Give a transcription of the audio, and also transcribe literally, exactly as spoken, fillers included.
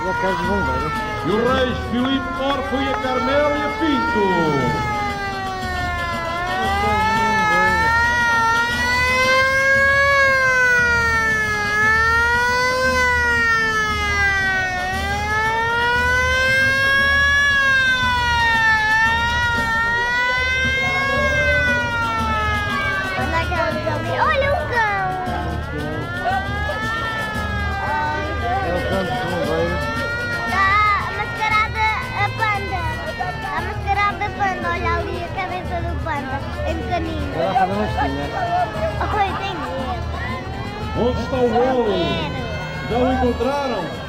E a casa de bombeiros. E o Reis, Filipe, Orfo e a Carmélia Pinto. Olha o cão! É o cão dos bombeiros. Está mascarada a panda. Está mascarada a panda. Olha ali a cabeça do panda. É pequenino. Vai lá fazer uma festinha. Oi, tem medo. Onde está o Wally? Já o encontraram?